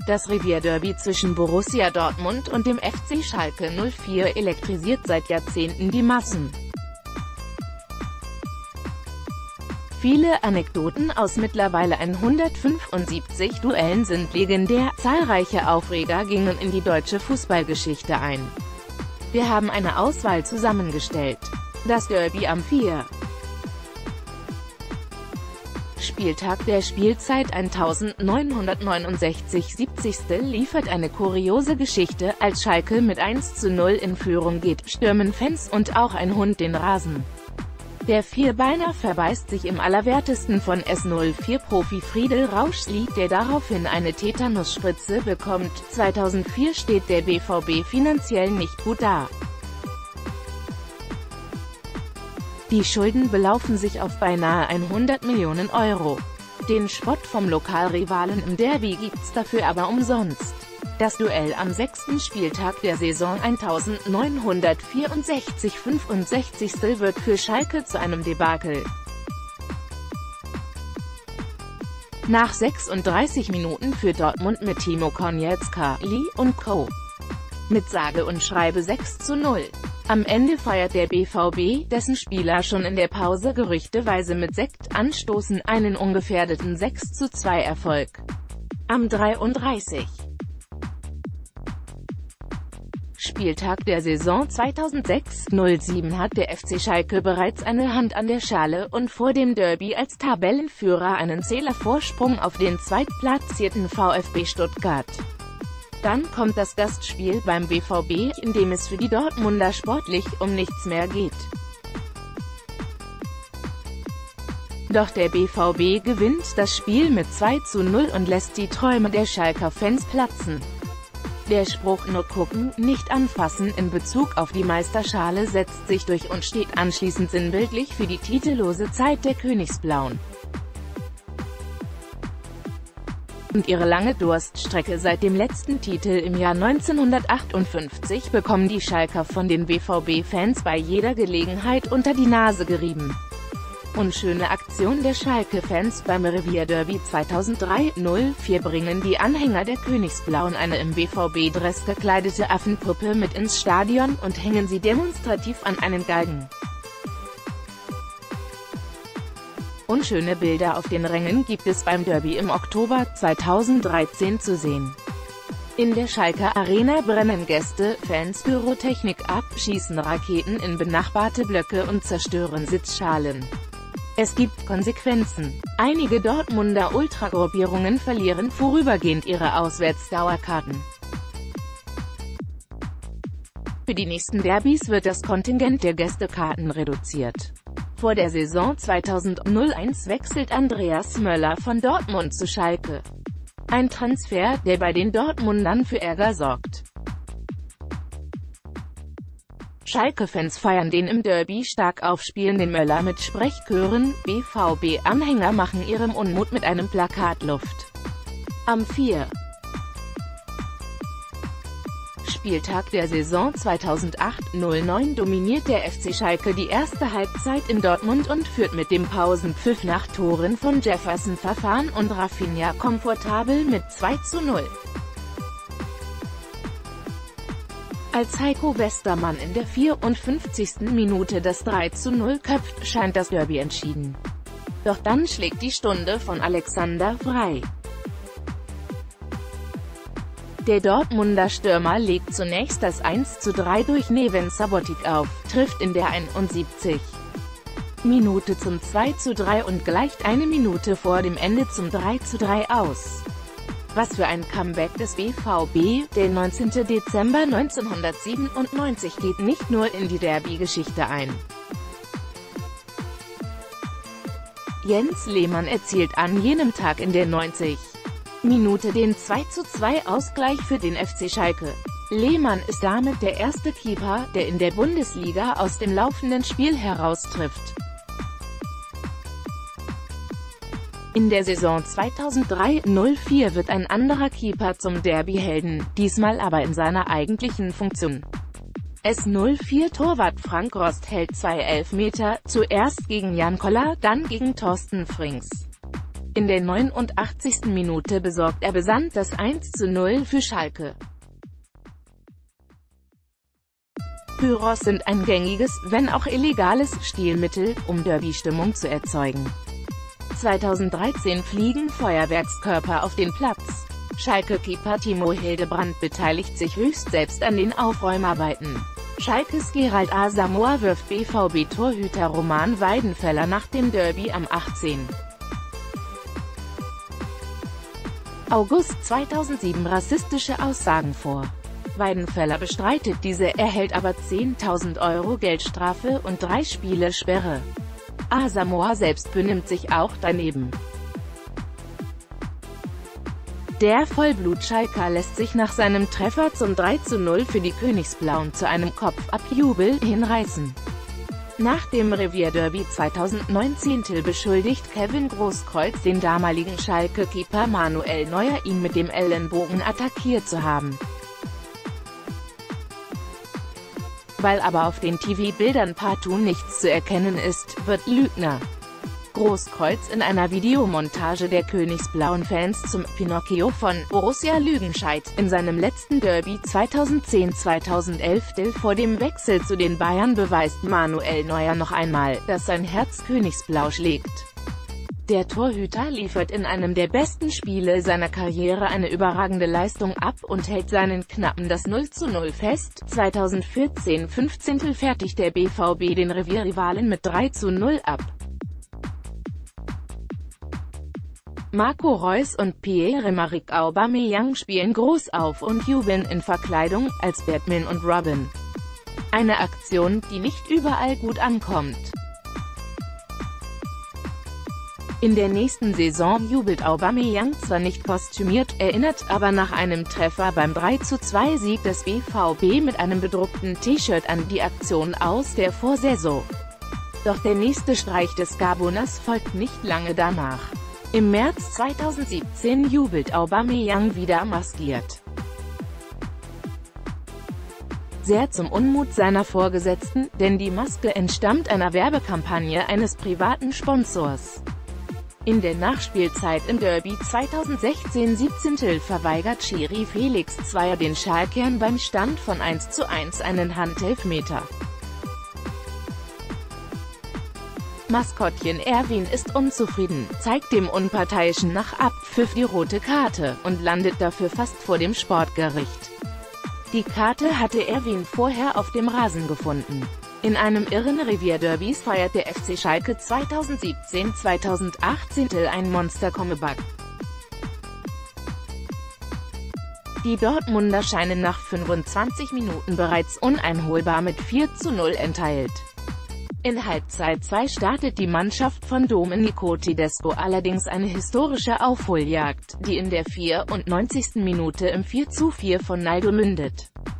Das Revierderby zwischen Borussia Dortmund und dem FC Schalke 04 elektrisiert seit Jahrzehnten die Massen. Viele Anekdoten aus mittlerweile 175 Duellen sind legendär, zahlreiche Aufreger gingen in die deutsche Fußballgeschichte ein. Wir haben eine Auswahl zusammengestellt. Das Derby am 4. Spieltag der Spielzeit 1969 70. liefert eine kuriose Geschichte. Als Schalke mit 1:0 in Führung geht, stürmen Fans und auch ein Hund den Rasen. Der Vierbeiner verbeißt sich im Allerwertesten von S04-Profi Friedel Rauschli, der daraufhin eine Tetanusspritze bekommt. 2004 steht der BVB finanziell nicht gut da. Die Schulden belaufen sich auf beinahe 100 Millionen Euro. Den Spott vom Lokalrivalen im Derby gibt's dafür aber umsonst. Das Duell am 6. Spieltag der Saison 1964-65 wird für Schalke zu einem Debakel. Nach 36 Minuten führt Dortmund mit Timo Konietzka, Lee und Co. mit sage und schreibe 6:0. Am Ende feiert der BVB, dessen Spieler schon in der Pause gerüchteweise mit Sekt anstoßen, einen ungefährdeten 6:2 Erfolg. Am 33. Spieltag der Saison 2006-07 hat der FC Schalke bereits eine Hand an der Schale und vor dem Derby als Tabellenführer einen Zählervorsprung auf den zweitplatzierten VfB Stuttgart. Dann kommt das Gastspiel beim BVB, in dem es für die Dortmunder sportlich um nichts mehr geht. Doch der BVB gewinnt das Spiel mit 2:0 und lässt die Träume der Schalker Fans platzen. Der Spruch „nur gucken, nicht anfassen“ in Bezug auf die Meisterschale setzt sich durch und steht anschließend sinnbildlich für die titellose Zeit der Königsblauen und ihre lange Durststrecke seit dem letzten Titel im Jahr 1958 bekommen die Schalker von den BVB-Fans bei jeder Gelegenheit unter die Nase gerieben. Unschöne Aktion der Schalke-Fans beim Revierderby 2003-04 bringen die Anhänger der Königsblauen eine im BVB-Dress gekleidete Affenpuppe mit ins Stadion und hängen sie demonstrativ an einen Galgen. Unschöne Bilder auf den Rängen gibt es beim Derby im Oktober 2013 zu sehen. In der Schalker Arena brennen Gäste, Fans Pyrotechnik ab, schießen Raketen in benachbarte Blöcke und zerstören Sitzschalen. Es gibt Konsequenzen. Einige Dortmunder Ultragruppierungen verlieren vorübergehend ihre Auswärtsdauerkarten. Für die nächsten Derbys wird das Kontingent der Gästekarten reduziert. Vor der Saison 2001 wechselt Andreas Möller von Dortmund zu Schalke. Ein Transfer, der bei den Dortmundern für Ärger sorgt. Schalke-Fans feiern den im Derby stark aufspielenden Möller mit Sprechchören, BVB-Anhänger machen ihrem Unmut mit einem Plakat Luft. Am 4. Spieltag der Saison 2008-09 dominiert der FC Schalke die erste Halbzeit in Dortmund und führt mit dem Pausenpfiff nach Toren von Jefferson Farfan und Rafinha komfortabel mit 2:0. Als Heiko Westermann in der 54. Minute das 3:0 köpft, scheint das Derby entschieden. Doch dann schlägt die Stunde von Alexander frei. Der Dortmunder Stürmer legt zunächst das 1:3 durch Neven Sabotik auf, trifft in der 71. Minute zum 2:3 und gleicht eine Minute vor dem Ende zum 3:3 aus. Was für ein Comeback des BVB, der 19. Dezember 1997 geht nicht nur in die Derby-Geschichte ein. Jens Lehmann erzielt an jenem Tag in der 90. Minute den 2:2 Ausgleich für den FC Schalke. Lehmann ist damit der erste Keeper, der in der Bundesliga aus dem laufenden Spiel heraus trifft. In der Saison 2003-04 wird ein anderer Keeper zum Derby-Helden, diesmal aber in seiner eigentlichen Funktion. S04-Torwart Frank Rost hält 2 Elfmeter, zuerst gegen Jan Koller, dann gegen Thorsten Frings. In der 89. Minute besorgt er besandt das 1:0 für Schalke. Pyros sind ein gängiges, wenn auch illegales, Stilmittel, um Derby-Stimmung zu erzeugen. 2013 fliegen Feuerwerkskörper auf den Platz. Schalke-Keeper Timo Hildebrand beteiligt sich höchst selbst an den Aufräumarbeiten. Schalkes Gerald Asamoah wirft BVB-Torhüter Roman Weidenfeller nach dem Derby am 18. August 2007 rassistische Aussagen vor. Weidenfeller bestreitet diese, erhält aber 10.000 € Geldstrafe und 3 Spiele Sperre. Asamoah selbst benimmt sich auch daneben. Der Vollblut-Schalker lässt sich nach seinem Treffer zum 3:0 für die Königsblauen zu einem Kopf-ab-Jubel hinreißen. Nach dem Revierderby 2019 beschuldigt Kevin Großkreuz den damaligen Schalke-Keeper Manuel Neuer, ihn mit dem Ellenbogen attackiert zu haben. Weil aber auf den TV-Bildern partout nichts zu erkennen ist, wird Lügner Großkreuz in einer Videomontage der Königsblauen-Fans zum Pinocchio von Borussia Lüdenscheid in seinem letzten Derby 2010-2011. Vor dem Wechsel zu den Bayern beweist Manuel Neuer noch einmal, dass sein Herz königsblau schlägt. Der Torhüter liefert in einem der besten Spiele seiner Karriere eine überragende Leistung ab und hält seinen Knappen das 0:0 fest. 2014 15. fertigt der BVB den Revierrivalen mit 3:0 ab. Marco Reus und Pierre-Emerick Aubameyang spielen groß auf und jubeln in Verkleidung, als Batman und Robin. Eine Aktion, die nicht überall gut ankommt. In der nächsten Saison jubelt Aubameyang zwar nicht kostümiert, erinnert aber nach einem Treffer beim 3:2-Sieg des BVB mit einem bedruckten T-Shirt an die Aktion aus der Vorsaison. Doch der nächste Streich des Gaboners folgt nicht lange danach. Im März 2017 jubelt Aubameyang wieder maskiert. Sehr zum Unmut seiner Vorgesetzten, denn die Maske entstammt einer Werbekampagne eines privaten Sponsors. In der Nachspielzeit im Derby 2016-17 verweigert Schiri Felix Zweier den Schalkern beim Stand von 1:1 einen Handelfmeter. Maskottchen Erwin ist unzufrieden, zeigt dem Unparteiischen nach Abpfiff die rote Karte und landet dafür fast vor dem Sportgericht. Die Karte hatte Erwin vorher auf dem Rasen gefunden. In einem irren Revierderby feiert der FC Schalke 2017-2018 ein Monster-Comeback. Die Dortmunder scheinen nach 25 Minuten bereits uneinholbar mit 4:0 entteilt. In Halbzeit 2 startet die Mannschaft von Domenico Tedesco allerdings eine historische Aufholjagd, die in der 94. Minute im 4:4 von Naldo mündet.